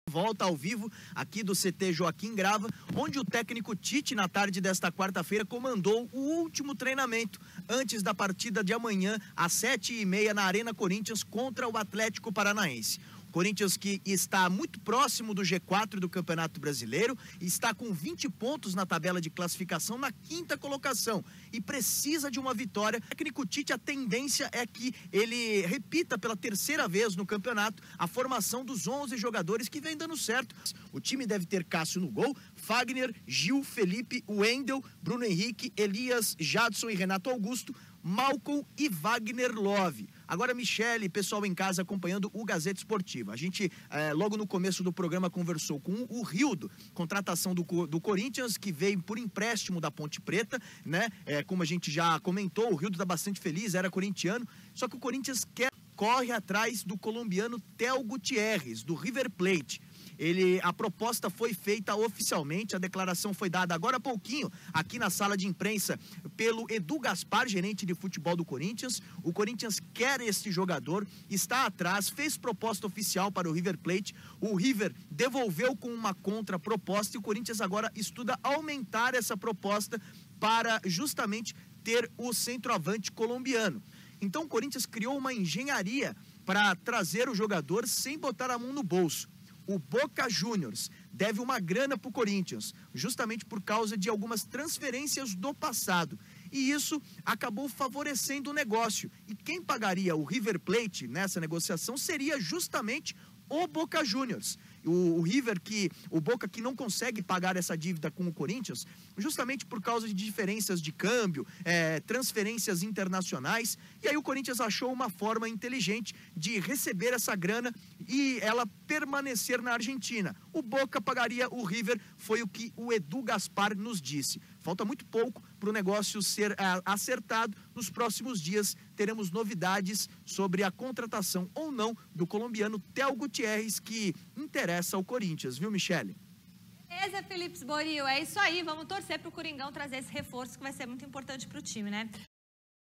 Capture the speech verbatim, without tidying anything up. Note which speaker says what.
Speaker 1: Volta ao vivo aqui do C T Joaquim Grava, onde o técnico Tite, na tarde desta quarta-feira, comandou o último treinamento antes da partida de amanhã, às sete e meia, na Arena Corinthians, contra o Atlético Paranaense. Corinthians que está muito próximo do G quatro do Campeonato Brasileiro, está com vinte pontos na tabela de classificação, na quinta colocação, e precisa de uma vitória. O técnico Tite, a tendência é que ele repita pela terceira vez no campeonato a formação dos onze jogadores que vem dando certo. O time deve ter Cássio no gol, Fagner, Gil, Felipe, Wendel, Bruno Henrique, Elias, Jadson e Renato Augusto, Malcom e Wagner Love. Agora, Michele, pessoal em casa acompanhando o Gazeta Esportiva. A gente, eh, logo no começo do programa, conversou com o Rildo, contratação do, do Corinthians, que veio por empréstimo da Ponte Preta, né? Eh, como a gente já comentou, o Rildo tá bastante feliz, era corintiano, só que o Corinthians quer, corre atrás do colombiano Theo Gutierrez, do River Plate. Ele, a proposta foi feita oficialmente, a declaração foi dada agora há pouquinho, aqui na sala de imprensa, pelo Edu Gaspar, gerente de futebol do Corinthians. O Corinthians quer este jogador, está atrás, fez proposta oficial para o River Plate, o River devolveu com uma contraproposta e o Corinthians agora estuda aumentar essa proposta para justamente ter o centroavante colombiano. Então o Corinthians criou uma engenharia para trazer o jogador sem botar a mão no bolso. O Boca Juniors deve uma grana para o Corinthians, justamente por causa de algumas transferências do passado. E isso acabou favorecendo o negócio. E quem pagaria o River Plate nessa negociação seria justamente o Boca Juniors. O, o River que, o Boca que não consegue pagar essa dívida com o Corinthians, justamente por causa de diferenças de câmbio, é, transferências internacionais, e aí o Corinthians achou uma forma inteligente de receber essa grana e ela permanecer na Argentina. O Boca pagaria o River, foi o que o Edu Gaspar nos disse. Falta muito pouco para o negócio ser uh, acertado. Nos próximos dias teremos novidades sobre a contratação ou não do colombiano Theo Gutierrez, que interessa ao Corinthians, viu, Michele?
Speaker 2: Beleza, Felipe Sboril, é isso aí. Vamos torcer para o Coringão trazer esse reforço que vai ser muito importante para o time, né?